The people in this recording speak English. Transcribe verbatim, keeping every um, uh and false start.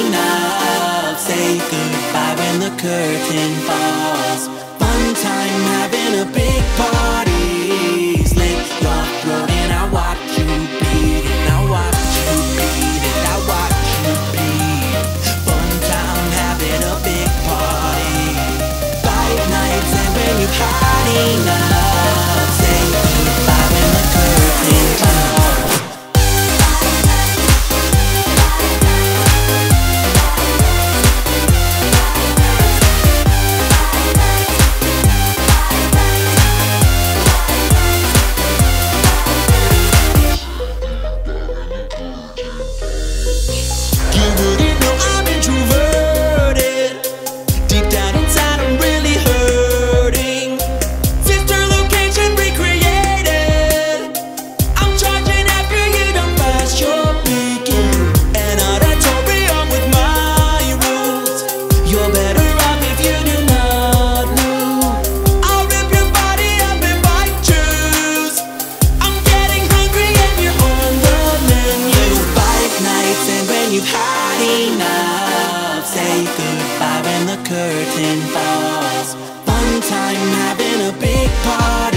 enough. Say goodbye when the curtain falls. Fun time having a big party. Slit your throat and I watch you bleed it. I watch you bleed it. I watch you bleed. Fun time having a big party. Five nights and when you've had enough. Say goodbye when the curtain falls. You've had enough. Say goodbye when the curtain falls. Fun time having a big party.